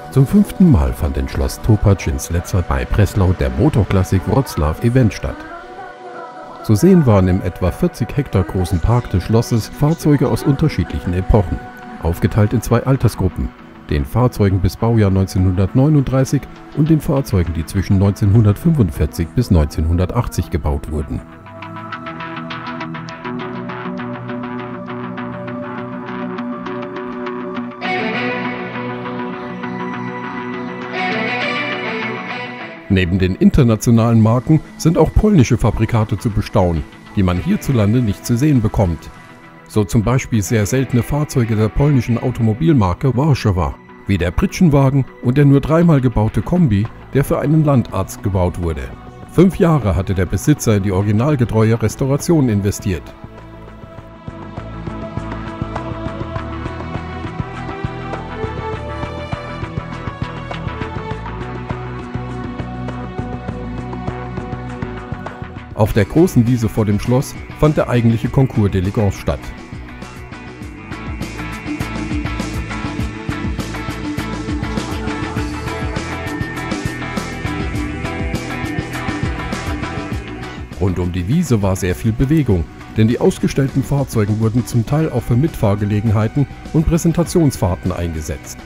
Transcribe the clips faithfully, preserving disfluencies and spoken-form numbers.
Zum fünften Mal fand in Schloss Topac in Sletza bei Breslau der Motorklassik Wroclaw Event statt. Zu sehen waren im etwa vierzig Hektar großen Park des Schlosses Fahrzeuge aus unterschiedlichen Epochen, aufgeteilt in zwei Altersgruppen, den Fahrzeugen bis Baujahr neunzehnhundertneununddreißig und den Fahrzeugen, die zwischen neunzehnhundertfünfundvierzig bis neunzehnhundertachtzig gebaut wurden. Neben den internationalen Marken sind auch polnische Fabrikate zu bestaunen, die man hierzulande nicht zu sehen bekommt. So zum Beispiel sehr seltene Fahrzeuge der polnischen Automobilmarke Warszawa, wie der Pritschenwagen und der nur dreimal gebaute Kombi, der für einen Landarzt gebaut wurde. Fünf Jahre hatte der Besitzer in die originalgetreue Restauration investiert. Auf der großen Wiese vor dem Schloss fand der eigentliche Concours d'Elegance statt. Rund um die Wiese war sehr viel Bewegung, denn die ausgestellten Fahrzeuge wurden zum Teil auch für Mitfahrgelegenheiten und Präsentationsfahrten eingesetzt.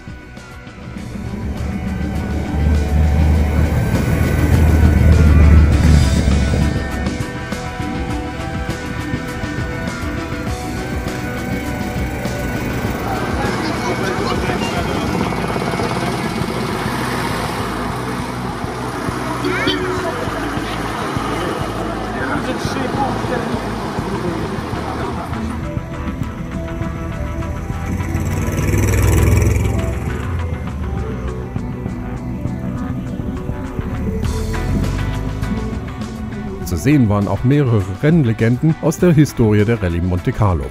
Zu sehen waren auch mehrere Rennlegenden aus der Historie der Rallye Monte Carlo.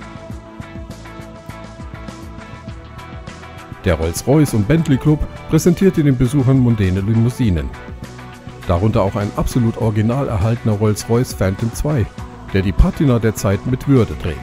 Der Rolls-Royce und Bentley Club präsentierte den Besuchern mondäne Limousinen. Darunter auch ein absolut original erhaltener Rolls-Royce Phantom zwei, der die Patina der Zeit mit Würde trägt.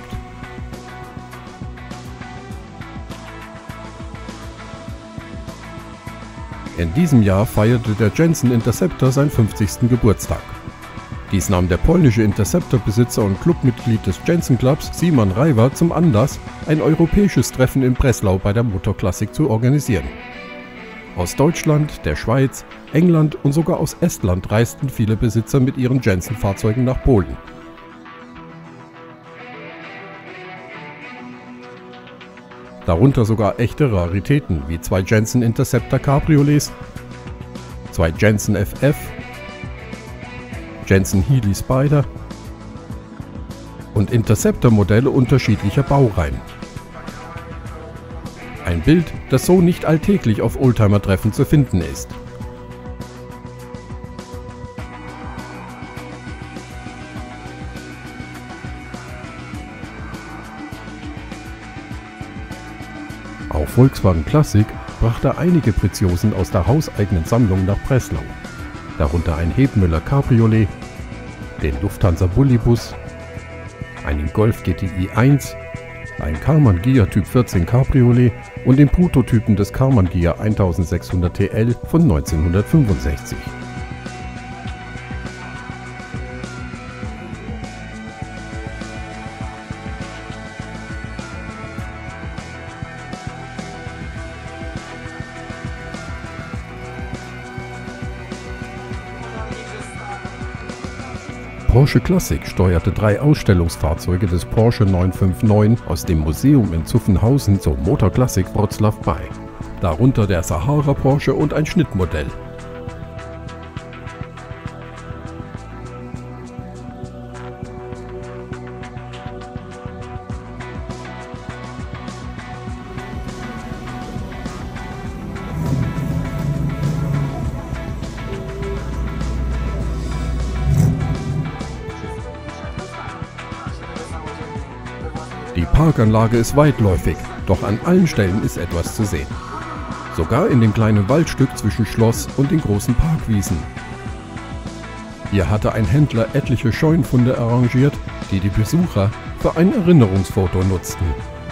In diesem Jahr feierte der Jensen Interceptor seinen fünfzigsten Geburtstag. Dies nahm der polnische Interceptor-Besitzer und Clubmitglied des Jensen Clubs, Simon Reiwer, zum Anlass, ein europäisches Treffen in Breslau bei der Motorklassik zu organisieren. Aus Deutschland, der Schweiz, England und sogar aus Estland reisten viele Besitzer mit ihren Jensen-Fahrzeugen nach Polen. Darunter sogar echte Raritäten wie zwei Jensen Interceptor Cabriolets, zwei Jensen F F, Jensen Healey Spider und Interceptor-Modelle unterschiedlicher Baureihen. Ein Bild, das so nicht alltäglich auf Oldtimer-Treffen zu finden ist. Auch Volkswagen Classic brachte einige Preziosen aus der hauseigenen Sammlung nach Breslau. Darunter ein Hebmüller Cabriolet, den Lufthansa Bullibus, einen Golf G T I eins, ein Karmann Ghia Typ vierzehn Cabriolet und den Prototypen des Karmann Ghia eintausendsechshundert T L von neunzehnhundertfünfundsechzig. Porsche Classic steuerte drei Ausstellungsfahrzeuge des Porsche neunhundertneunundfünfzig aus dem Museum in Zuffenhausen zur Motorklassik Wroclaw bei. Darunter der Sahara Porsche und ein Schnittmodell. Die Parkanlage ist weitläufig, doch an allen Stellen ist etwas zu sehen. Sogar in dem kleinen Waldstück zwischen Schloss und den großen Parkwiesen. Hier hatte ein Händler etliche Scheunenfunde arrangiert, die die Besucher für ein Erinnerungsfoto nutzten.